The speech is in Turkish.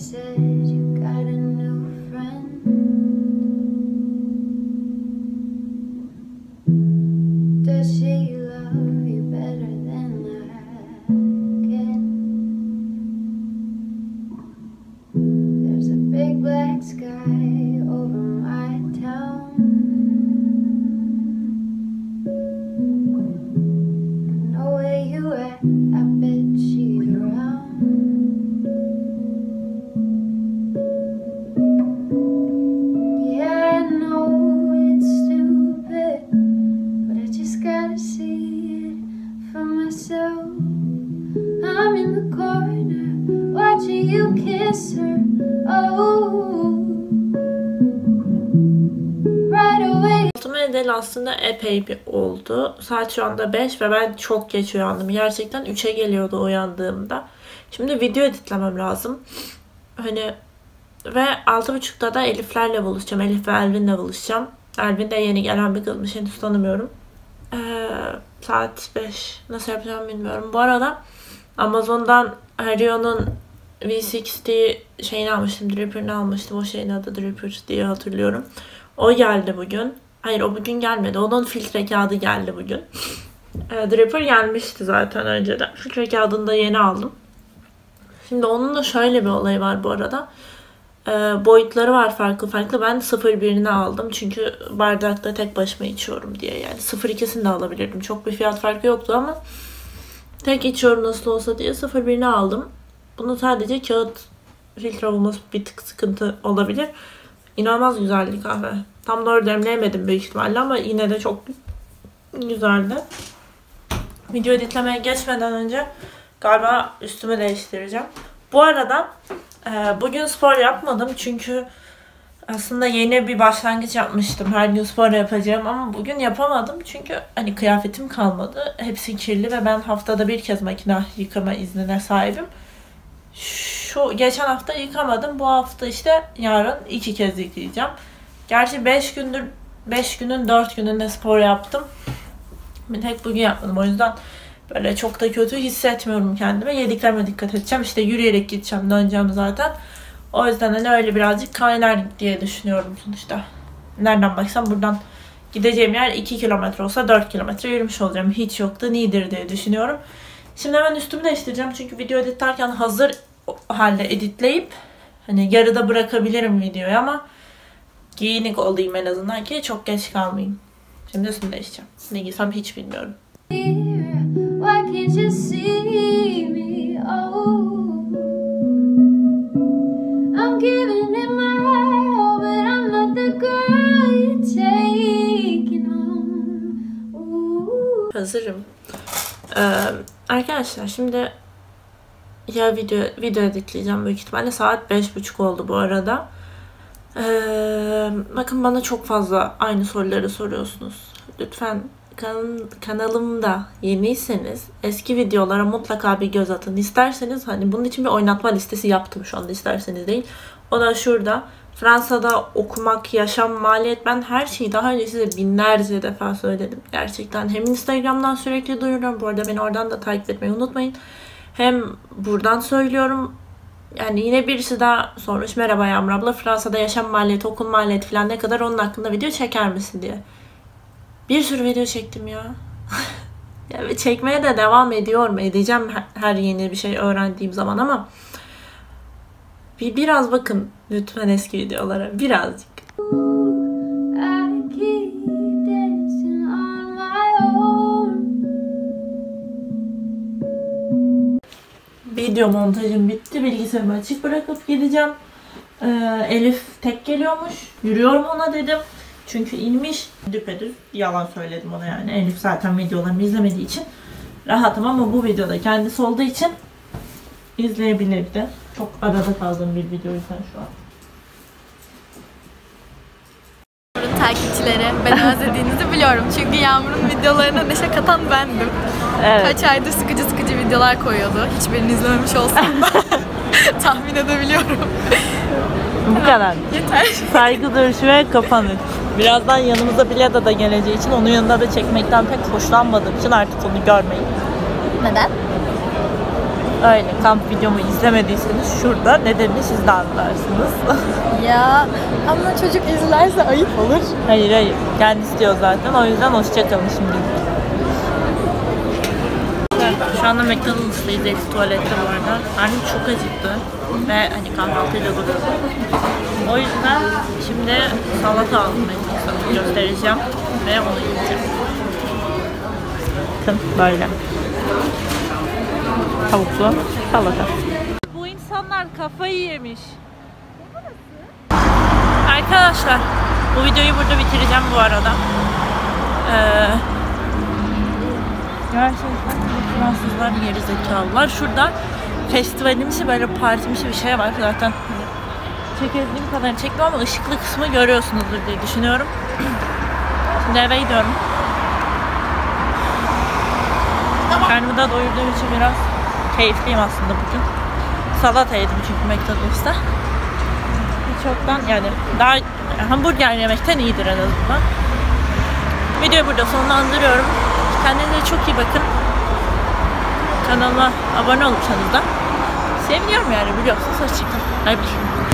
said you got a new friend. Does she love you better than I can? There's a big black sky over my town. I know where you at, I bet she's around. Yeah, I know it's stupid, but I just gotta see it for myself. I'm in the corner, watching you kiss her. Oh, right away. Altıma edeli aslında epey bir oldu. Saat şu anda 5 ve ben çok geç uyandım. Gerçekten 3'e geliyordu uyandığımda. Şimdi video editlemem lazım. Hani ve 6.30'da da Elif'lerle buluşacağım. Elif ve Elvin'le buluşacağım. Elvin de yeni gelen bir kızmış. Henüz tanımıyorum. Saat 5. Nasıl yapacağım bilmiyorum. Bu arada Amazon'dan Hario'nun V60 şeyini almıştım. Dripper'ını almıştım. O şeyin adı Dripper diye hatırlıyorum. O geldi bugün. Hayır, o bugün gelmedi. Onun filtre kağıdı geldi bugün. Dripper gelmişti zaten önceden. Filtre kağıdını da yeni aldım. Şimdi onun da şöyle bir olayı var bu arada. Boyutları var farklı farklı. Ben 0.1'ini aldım. Çünkü bardakta tek başıma içiyorum diye. Yani 0.2'sini de alabilirdim. Çok bir fiyat farkı yoktu ama tek içiyorum nasıl olsa diye 0.1'ini aldım. Bunu sadece kağıt filtre olması bir tık sıkıntı olabilir. İnanılmaz güzeldi kahve. Tam doğru demleyemedim büyük ihtimalle ama yine de çok güzeldi. Video editlemeye geçmeden önce galiba üstümü değiştireceğim. Bu arada bugün spor yapmadım çünkü aslında yeni bir başlangıç yapmıştım. Her gün spor yapacağım ama bugün yapamadım çünkü hani kıyafetim kalmadı. Hepsi kirli ve ben haftada bir kez makine yıkama iznine sahibim. Şu geçen hafta yıkamadım. Bu hafta işte yarın 2 kez yıkayacağım. Gerçi 5 günün 4 gününde spor yaptım. Bir tek bugün yapmadım. O yüzden böyle çok da kötü hissetmiyorum kendime. Yediklerime dikkat edeceğim. İşte yürüyerek gideceğim, döneceğim zaten. O yüzden hani öyle birazcık kaynar diye düşünüyorum sonuçta. Nereden baksam buradan gideceğim yer 2 kilometre olsa 4 kilometre yürümüş olacağım. Hiç yok da nedir diye düşünüyorum. Şimdi hemen üstümü değiştireceğim çünkü video editlerken hazır halde editleyip hani yarıda bırakabilirim videoyu ama giyinik olayım en azından ki çok geç kalmayayım. Şimdi üstümü değiştireceğim. Ne giysem hiç bilmiyorum. Hazırım. Arkadaşlar şimdi ya video editleyeceğim büyük ihtimalle. Saat 5.30 oldu bu arada. Bakın bana çok fazla aynı soruları soruyorsunuz. Lütfen kanalımda yeniyseniz eski videolara mutlaka bir göz atın. İsterseniz hani bunun için bir oynatma listesi yaptım şu anda, isterseniz değil. O da şurada. Fransa'da okumak, yaşam, maliyet. Ben her şeyi daha önce size binlerce defa söyledim. Gerçekten hem Instagram'dan sürekli duyuruyorum. Bu arada beni oradan da takip etmeyi unutmayın. Hem buradan söylüyorum. Yani yine birisi daha sormuş. Merhaba Yağmur abla, Fransa'da yaşam maliyeti, okul maliyeti falan ne kadar, onun hakkında video çeker misin diye. Bir sürü video çektim ya. Ya çekmeye de devam edeceğim her yeni bir şey öğrendiğim zaman ama biraz bakın lütfen eski videolara birazcık. Video montajım bitti. Bilgisayarımı açık bırakıp gideceğim. Elif tek geliyormuş. Yürüyorum ona dedim. Çünkü inmiş. Düpedüz yalan söyledim ona yani. Elif zaten videolarımı izlemediği için rahatım ama bu videoda kendisi olduğu için izleyebilirdi. Çok arada kaldığım bir video yüzden şu an. Yağmur'un takipçileri beni özlediğinizi biliyorum. Çünkü Yağmur'un videolarına neşe katan bendim. Evet. Kaç aydır sıkıcı videolar koyuyordu. Hiçbirini izlememiş olsam da tahmin edebiliyorum. Bu kadar. Yeter. Saygı duruşu ve kapanış. Birazdan yanımıza Bileda da geleceği için onun yanında da çekmekten pek hoşlanmadığım için artık onu görmeyin. Neden? Öyle kamp videomu izlemediyseniz şurada nedenini siz de anlarsınız. Ya ama çocuk izlerse ayıp olur. Hayır. Kendi istiyor zaten. O yüzden hoşçakalın şimdilik. Şu anda McDonald's'tayız. Elif tuvalette bu arada. Annem çok acıktı. Ve hani kahvaltıyla durdu. O yüzden şimdi salata aldım. Göstereceğim. Ve onu yiyeceğim. Bakın böyle. Tavuklu salata. Bu insanlar kafayı yemiş. Arkadaşlar bu videoyu burada bitireceğim bu arada. Gerçekten Fransızlar gerizekalılar. Şurada festivalimsi böyle partimsi bir şey var zaten. Çekebildiğim kadarını çektim ama ışıklı kısmı görüyorsunuzdur diye düşünüyorum. Şimdi eve gidiyorum. Karnımı da doyurduğum için biraz keyifliyim aslında bugün. Salata yedim çünkü McDonald's'ta. Çoktan yani daha hamburger yemekten iyidir en azından. Videoyu burada sonlandırıyorum. Kendinize çok iyi bakın. Kanalıma abone olursanız da seviniyorum yani biliyorsunuz. Hoşçakalın. Bay bay.